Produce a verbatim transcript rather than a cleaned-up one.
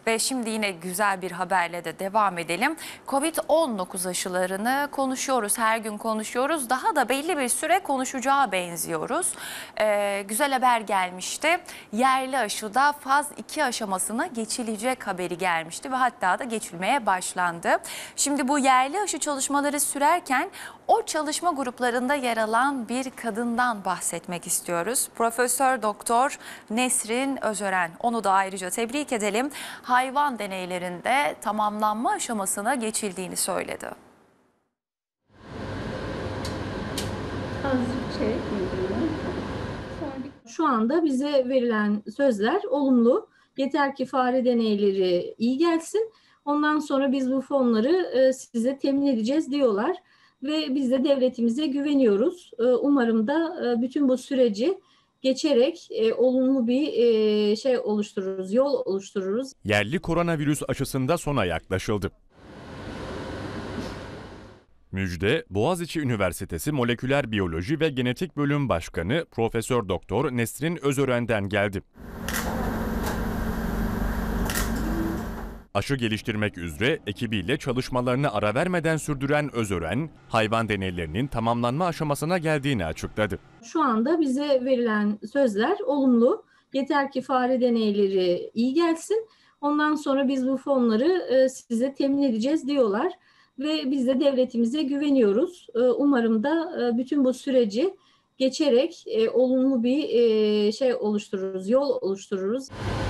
Ve şimdi yine güzel bir haberle de devam edelim. Covid on dokuz aşılarını konuşuyoruz, her gün konuşuyoruz. Daha da belli bir süre konuşacağı benziyoruz. Ee, güzel haber gelmişti. Yerli aşıda faz iki aşamasına geçilecek haberi gelmişti ve hatta da geçilmeye başlandı. Şimdi bu yerli aşı çalışmaları sürerken o çalışma gruplarında yer alan bir kadından bahsetmek istiyoruz. Profesör Doktor Nesrin Özören. Onu da ayrıca tebrik edelim. Hayvan deneylerinde tamamlanma aşamasına geçildiğini söyledi. Şu anda bize verilen sözler olumlu. Yeter ki fare deneyleri iyi gelsin. Ondan sonra biz bu fonları size temin edeceğiz diyorlar. Ve biz de devletimize güveniyoruz. Umarım da bütün bu süreci geçerek e, olumlu bir e, şey oluştururuz, yol oluştururuz. Yerli koronavirüs aşısında sona yaklaşıldı. Müjde, Boğaziçi Üniversitesi Moleküler Biyoloji ve Genetik Bölüm Başkanı Profesör Doktor Nesrin Özören'den geldi. Aşı geliştirmek üzere ekibiyle çalışmalarını ara vermeden sürdüren Özören, hayvan deneylerinin tamamlanma aşamasına geldiğini açıkladı. Şu anda bize verilen sözler olumlu. Yeter ki fare deneyleri iyi gelsin. Ondan sonra biz bu fonları size temin edeceğiz diyorlar. Ve biz de devletimize güveniyoruz. Umarım da bütün bu süreci geçerek olumlu bir şey oluştururuz, yol oluştururuz.